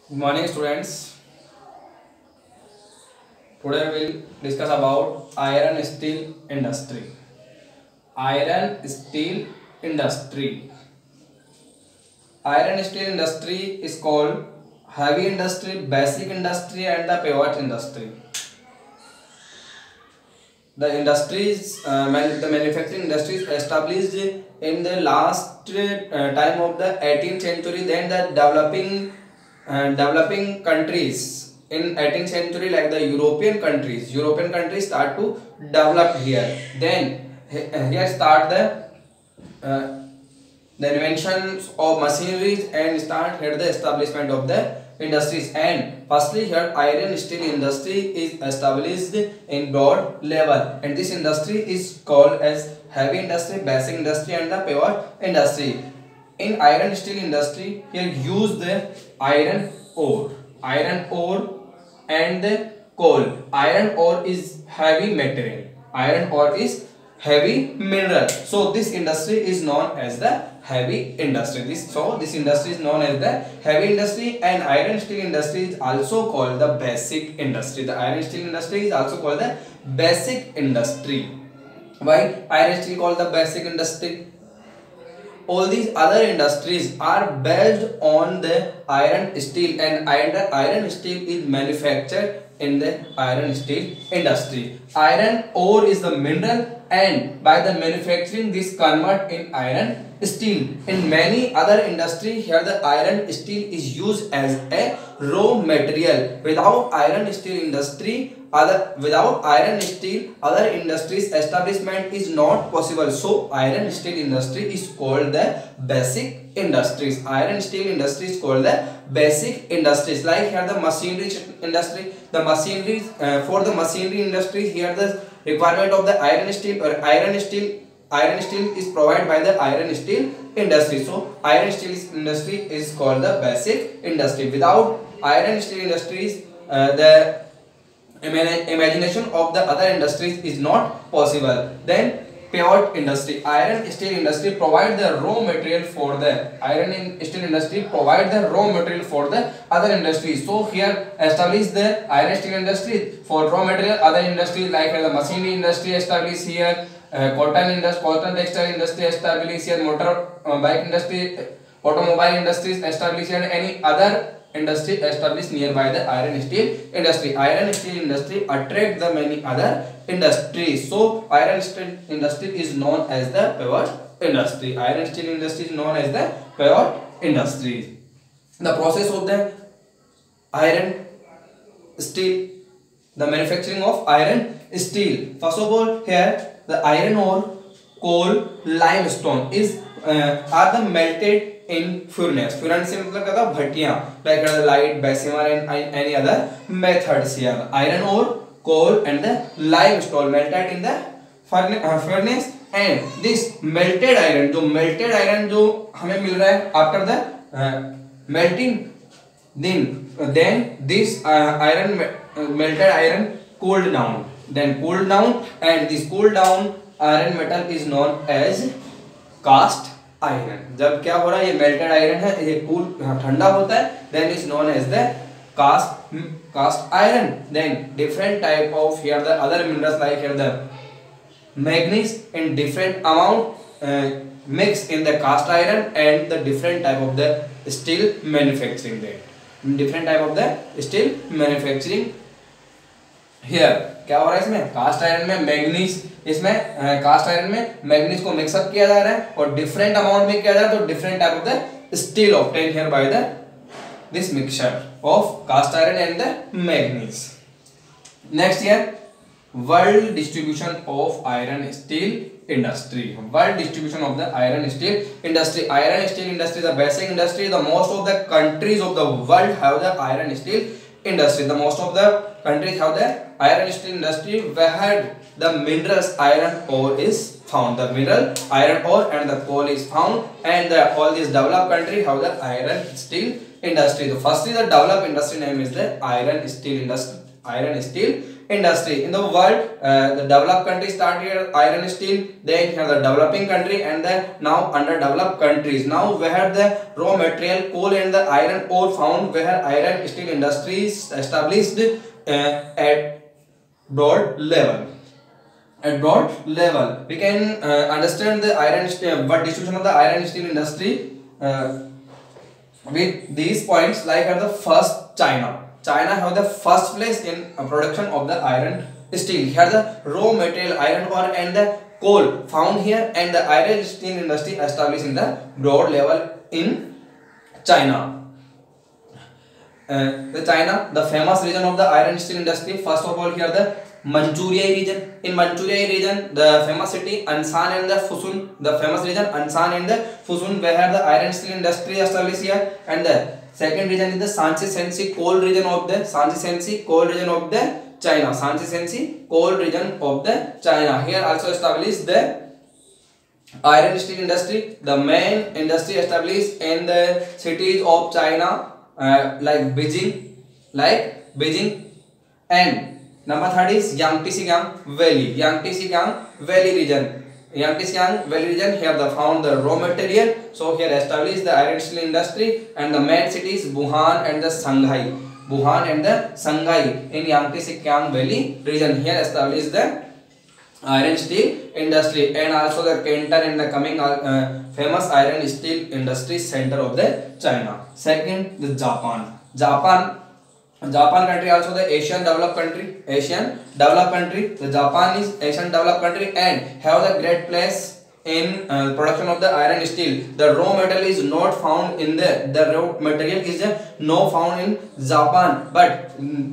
Good morning, students. Today we'll discuss about iron steel industry. Iron steel industry. Iron steel industry is called heavy industry, basic industry, and the pivot industry. The industries, the manufacturing industries established in the last time of the 18th century. Then the developing countries in 18th century, like the European countries start to develop here. Then here start uh, the inventions of machineries and start here the establishment of the industries. And firstly here iron steel industry is established in broad level, and this industry is called as heavy industry, basic industry, and the pivot industry. In iron steel industry here use the iron ore and the coal. Iron ore is heavy material, iron ore is heavy mineral, so this industry is known as the heavy industry. This industry is known as the heavy industry. And iron steel industry is also called the basic industry. The iron steel industry is also called the basic industry. Why iron steel called the basic industry? All these other industries are based on the iron steel, and iron steel is manufactured in the iron steel industry. Iron ore is the mineral, and by the manufacturing this convert in iron steel. In many other industries here the iron steel is used as a raw material. Without iron steel other industries establishment is not possible. So iron steel industry is called the basic industries. Iron steel industry is called the basic industries. Like here the machinery industry, the machinery for the machinery industry here the requirement of the iron steel is provided by the iron steel industry. So iron steel industry is called the basic industry. Without iron steel industries the imagination of the other industries is not possible. Then pivot industry. Iron steel industry provide the raw material for the other industries. So here establish the iron steel industry for raw material. Other industries like the machinery industry establish here, cotton textile industry establish here, motor bike industry, automobile industries established, and any other industry established nearby the iron steel industry. Iron steel industry attract the many other industries. So iron steel industry is known as the pivot industry. Iron steel industry is known as the pivot industry. The process of the iron steel, the manufacturing of iron steel. First of all here the iron ore, coal, limestone is are the melted in furnace. Furnace से मतलब क्या था भट्टियाँ, like the light, bessemer and any other methods here. Iron ore, coal and the limestone melted in the furnace. And this melted iron जो हमें मिल रहा है after the melting, then this melted iron cooled down, and this cooled down iron metal is known as cast iron. जब क्या हो रहा है ये मेल्टेड आयरन है, ये कूल ठंडा होता है, then is known as the cast iron. Then different type of here the other minerals like here the manganese in different amount mix in the cast iron, and the different type of the steel manufacturing here. क्या हो रहा है इसमें cast iron में manganese, इसमें cast iron में manganese को mix up किया जा रहा है और डिफरेंट अमाउंट में किया जा रहा है. तो different type of the steel obtain here by the this mixture of cast iron and the manganese. Next here world distribution of iron steel industry. World distribution of the iron steel industry. Iron steel industry is the basic industry. The most of the countries of the world have the iron steel industry. The most of the countries have the iron steel industry where the minerals iron ore is found. The mineral iron ore and the coal is found, and all these developed countries have the iron steel industry. So firstly the developed industry name is the iron steel industry. In the world, the developed countries start here iron steel, then here the developing country, and the now underdeveloped countries. Now where the raw material coal and the iron ore found, where iron steel industries established at broad level. At broad level, we can understand the iron steel, but distribution of the iron steel industry with these points. Like at the first, China have the first place in production of the iron steel. Here the raw material iron ore and the coal found here, and the iron steel industry established in the broad level in China. The famous region of the iron steel industry. First of all, here the Manchuria region. In Manchuria region, the famous city Ansan and the Fusun. The famous region Ansan and the Fusun, where the iron steel industry established here. And the second region is the Shanxi Shenxi coal region of the China. Shanxi Shenxi coal region of the China. Here also established the iron steel industry. The main industry established in the cities of China, like Beijing, and number third is Yangtze-Kiang Valley. Valley region. Here they found the raw material. So here established the iron steel industry, and the main cities Wuhan and the Shanghai. In Yangtze-Kiang Valley region. Here established the iron steel industry, and also the Canton and the coming famous iron steel industry center of the China. Second, the Japan country also the Asian developed country. The Japan is Asian developed country and have the great place in production of the iron steel. The raw material is not found in the raw material is no found in Japan, but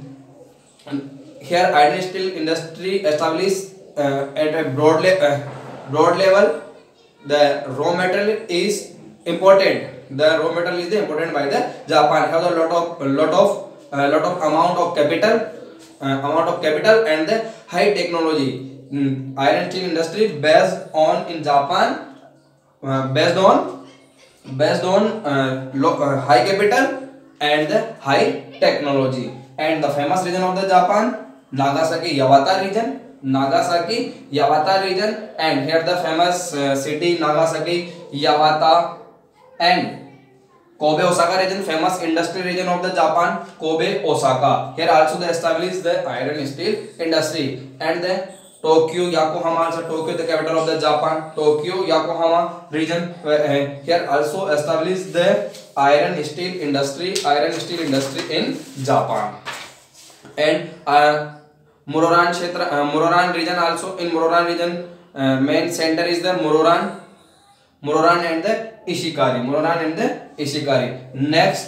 here iron steel industry established at a broad level. The raw material is important. By the Japan. Have a lot of amount of capital and the high technology. Iron steel industry based on in Japan, based on high capital and the high technology. And the famous region of the Japan, Nagasaki Yawata region, and here the famous city Nagasaki, Yawata, and Kobe Osaka region, famous industry region of the Japan, Kobe Osaka. Here also they established the iron steel industry. And the Tokyo, Yokohama, also Tokyo the capital of the Japan, Tokyo, Yokohama region. Here also established the iron steel industry in Japan. And Muroran region also. In Muroran region, main center is the Muroran and the Ishikari. Next,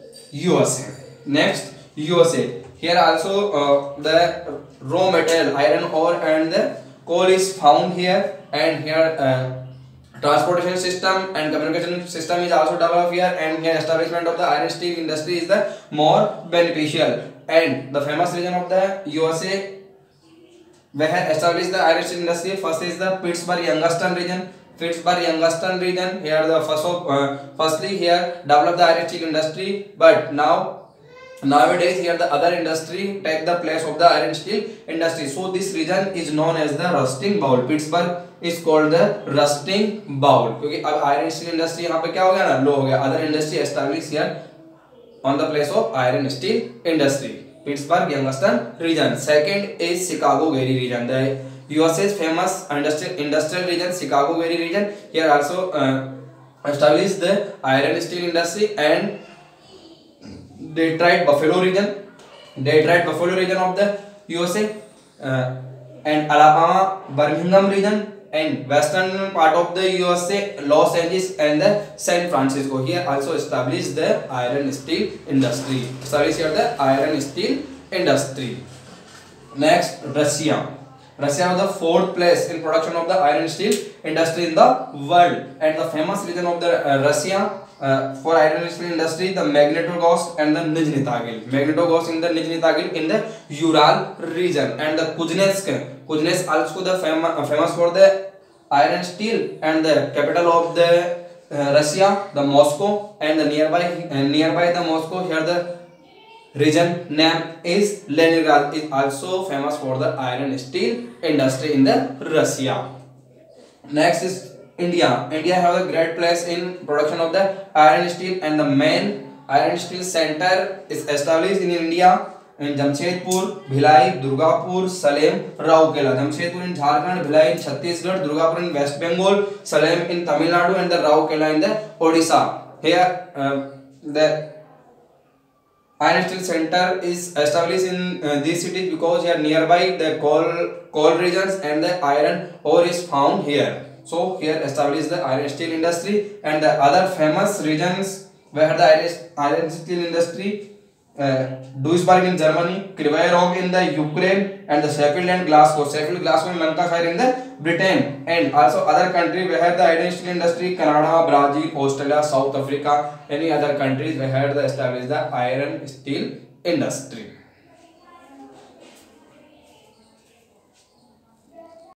USA. Here also the raw material iron ore and the coal is found here, and here transportation system and communication system is also developed here, and here establishment of the iron steel industry is the more beneficial. And the famous region of the USA where established the iron steel industry, first is the Pittsburgh-Youngstown region. Here the firstly here develop the iron steel industry, but nowadays here the other industry take the place of the iron steel industry. So this region is known as the rusting bowl. Pittsburgh is called the rusting bowl क्योंकि अब iron steel industry यहाँ पे क्या हो गया ना, लो हो गया. Other industry established here on the place of iron steel industry. Pittsburgh-Youngstown region. Second is Chicago-Gary region. The USA's famous industrial region, Chicago-Gary region. Here also established the iron steel industry. And Detroit-Buffalo region of the USA, and Alabama-Birmingham region, and western part of the USA, Los Angeles and the San Francisco. Here also established the iron steel industry. Next, Russia was the fourth place in production of the iron steel industry in the world. And the famous region of the Russia for iron steel industry, the Magnitogorsk and the Nizhny Tagil. Magnitogorsk in the Nizhny Tagil in the Ural region. And the Kuznetsk also the famous for the iron steel, and the capital of the Russia, the Moscow, and the nearby the Moscow, here the region name is Leningrad is also famous for the iron steel industry in the Russia. Next is India. India have a great place in production of the iron steel, and the main iron steel center is established in India in Jamshedpur, Bhilai, Durgapur, Salem, Rourkela. Jamshedpur in Jharkhand, Bhilai in Chhattisgarh, Durgapur in West Bengal, Salem in Tamil Nadu, and the Rourkela in the Odisha. Here the iron steel center is established in these cities because here nearby the coal regions and the iron ore is found here. So here established the iron steel industry, and the other famous regions where the iron steel industry, Duisburg in Germany, Kryvyi Rog in the Ukraine, and the Sheffield and Glasgow. Sheffield, Glasgow, and Lancashire in the Britain, and also other country where the iron steel industry, Canada, Brazil, Australia, South Africa, any other countries where the established the iron steel industry.